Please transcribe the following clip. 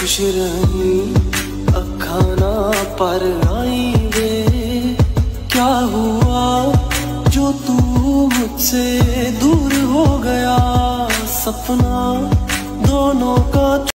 खुश रही अखा ना पर आई वे, क्या हुआ जो तू मुझसे दूर हो गया। सपना दोनों का